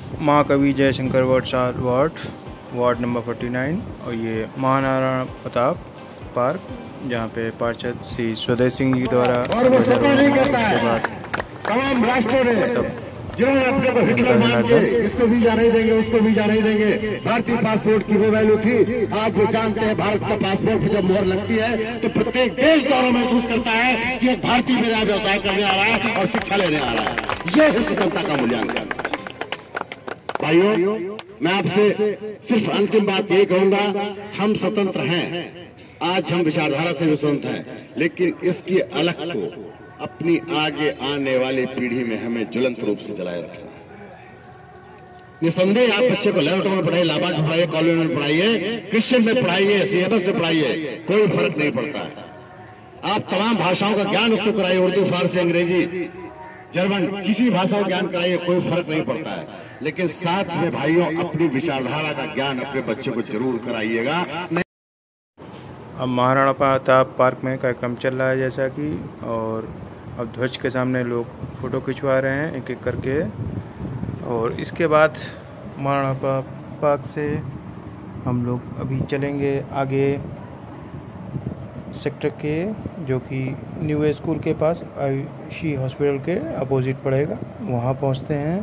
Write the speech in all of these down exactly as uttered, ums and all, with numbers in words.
महाकवि जयशंकर वर्षा ward ward number उनचास और ये महाराणा प्रताप पार्क जहाँ पे पार्षद श्री स्वदेश सिंह जी द्वारा उसके बाद तमाम राष्ट्रों ने जिन्होंने अपने को हिटलर मान के इसको वीजा नहीं देंगे उसको वीजा नहीं देंगे, भारतीय पासपोर्ट की वो वैल्यू थी। आज वो जानते हैं भारत का पासपोर्ट पर जब मोहर लगती है तो प्रत्येक देश गौरव महसूस करता है कि एक भारतीय मेरा व्यवसाय करने आ रहा है और शिक्षा लेने आ रहा है। ये है स्वतंत्रता का मूल्यांकन। भाइयों, मैं आपसे सिर्फ अंतिम बात यही कहूंगा, हम स्वतंत्र हैं, आज हम विचारधारा से भी स्वतंत्र हैं, लेकिन इसकी अलग को अपनी आगे आने वाली पीढ़ी में हमें ज्वलंत रूप से जलाए रखना है। निसंदेह आप बच्चे को लैबोरेटरी में पढ़ाइए, लाभार्थ में पढ़ाइए, कॉलेज में पढ़ाइए, क्रिश्चियन में पढ़ाइए, सीएबीएस में पढ़ाइए, कोई फर्क नहीं पड़ता है। आप तमाम भाषाओं का ज्ञान उसको कराइए, उर्दू, फारसी, अंग्रेजी, जर्मन, किसी भाषा का ज्ञान कराइए, कोई फर्क नहीं पड़ता है। लेकिन साथ में भाइयों अपनी विचारधारा का ज्ञान अपने बच्चे को जरूर कराइएगा। अब महाराणा प्रताप पार्क में कार्यक्रम चल रहा है जैसा कि, और अब ध्वज के सामने लोग फ़ोटो खिंचवा रहे हैं एक एक करके। और इसके बाद महाराणा प्रताप पार्क से हम लोग अभी चलेंगे आगे सेक्टर के, जो कि न्यू स्कूल के पास आयुषी हॉस्पिटल के अपोजिट पड़ेगा, वहाँ पहुँचते हैं।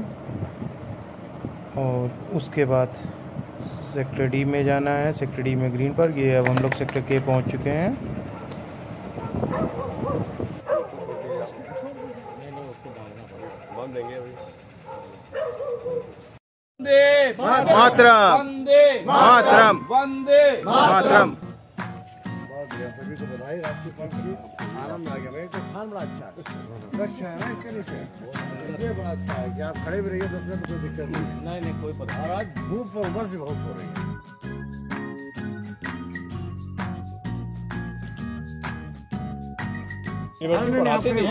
और उसके बाद सेक्टर डी में जाना है, सेक्टर डी में ग्रीन पार्क। ये अब हम लोग सेक्टर के पहुंच चुके हैं। मातरम मातरम वंदे मातरम। सभी को बधाई राष्ट्रीय पर्व की। आनंद आ गया भाई, तो स्थान बड़ा अच्छा है, रक्षा है ना इसके नीचे, ये बड़ा अच्छा है कि आप खड़े भी रहिए, दस मिनट कोई दिक्कत नहीं है। नहीं नहीं कोई पता। और आज धूप और उमस भी बहुत हो रही है। पढ़ाते नहीं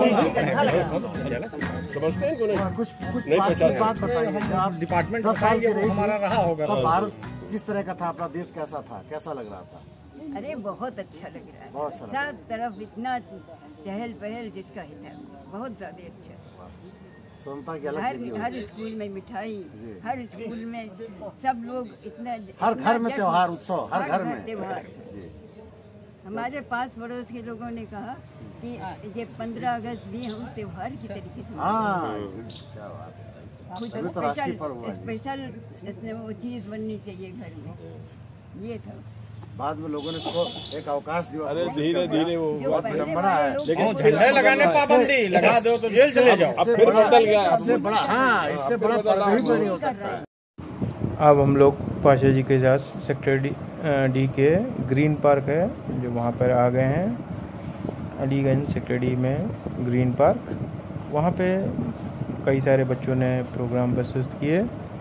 समझते हैं कुछ कुछ बात बताइए, आप डिपार्टमेंट दस साल के रहे हमारा रहा होगा तो भारत किस तरह का था, अपना देश कैसा था, कैसा लग रहा था? अरे बहुत अच्छा लग रहा है, बहुत अच्छा लग सब तरफ इतना चहल पहल जिसका हित है, बहुत ज्यादा अच्छा। स्वतंत्रता की अलग हर जिंदगी हर होगी। स्कूल में मिठाई, हर स्कूल में सब लोग इतना, हर घर में त्योहार उत्सव, हर घर में त्योहार। हमारे पास पड़ोस के लोगों ने कहा कि ये पंद्रह अगस्त भी हम त्योहार की तरीके से हाँ, क्या बात है। कुछ अभी तो राष्ट्रीय पर्व हुआ है। स्पेशल इसमें वो चीज बननी चाहिए घर में, ये था। बाद में लोगों ने इसको एक अवकाश दिवस, अरे धीरे धीरे वो बहुत विडम्बना है। लेकिन झंडे लगाने पाबंदी लगा दो तो जेल चले जाओ। अब फिर बदल गया, इससे बड़ा, हाँ इससे बड़ा पर्व भी तो नहीं हो सकता है। अब हम लोग पाशा जी के साथ सेक्टर डी, डी के ग्रीन पार्क है जो वहाँ पर आ गए हैं। अलीगंज सेक्टर डी में ग्रीन पार्क, वहाँ पे कई सारे बच्चों ने प्रोग्राम प्रस्तुत किए।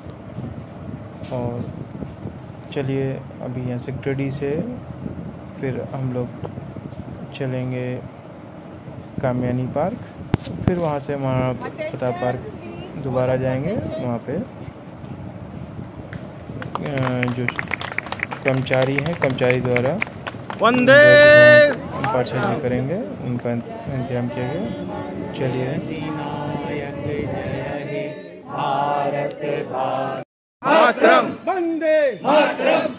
और चलिए अभी यहाँ सेक्टर डी से फिर हम लोग चलेंगे कामयानी पार्क, फिर वहाँ से महाराणा प्रताप पार्क दोबारा जाएंगे। वहाँ पे जो कर्मचारी हैं, कर्मचारी द्वारा वंदे पाठशाला करेंगे, उनका इंतजाम किया गया। चलिए मातरम वंदे मातरम।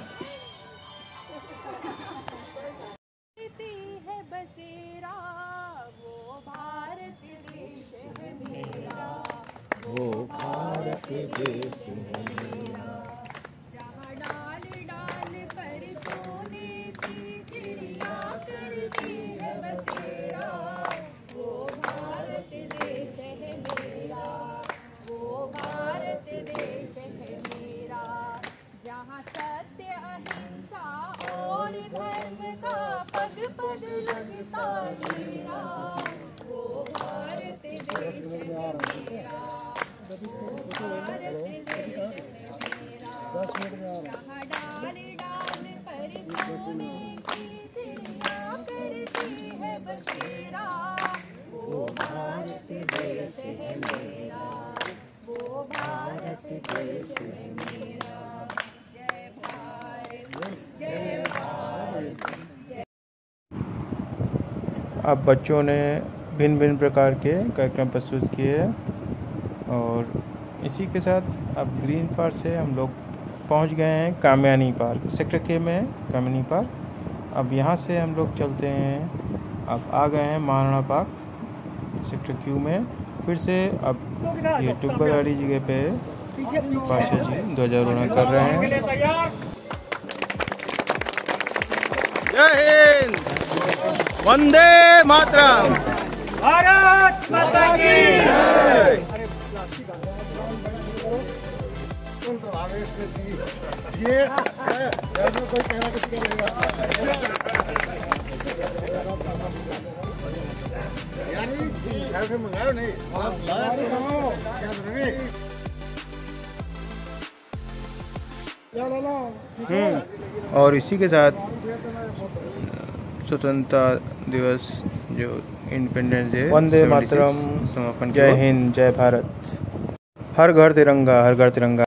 है बसेरा वो भारत देश है मेरा, वो भारत देश है मेरा। जहाँ डाल डाल पर सोने की चिड़िया करती है बसेरा, वो भारत देश है मेरा, वो भारत देश है मेरा। जहाँ सत्य अहिंसा और धर्म का पग पग लगता मेरा, वो भारत देश है मेरा, वो भारत देश है मेरा। जहाँ डाल डाल पर सोने की चिड़िया करती है बसेरा, वो भारत देश है मेरा, वो भारत देश है मेरा। जय भारत जय भारत। अब बच्चों ने भिन्न भिन्न प्रकार के कार्यक्रम प्रस्तुत किए और इसी के साथ अब ग्रीन पार्क से हम लोग पहुंच गए हैं कामयानी पार्क। सेक्टर के में है कामयानी पार्क। अब यहाँ से हम लोग चलते हैं, अब आ गए हैं महाराणा पार्क सेक्टर क्यू में। फिर से अब ये टुब्बा गाड़ी जगह पे पाशा जी ध्वजारोहण कर रहे हैं। जय हिंद, वंदे मातरम, भारत माता की ये कोई कहना किसी का नहीं मंगाओ नहीं हम्म और इसी के साथ स्वतंत्रता दिवस जो इंडिपेंडेंस डे, वंदे मातरम समापन। जय हिंद, जय भारत, हर घर तिरंगा, हर घर तिरंगा।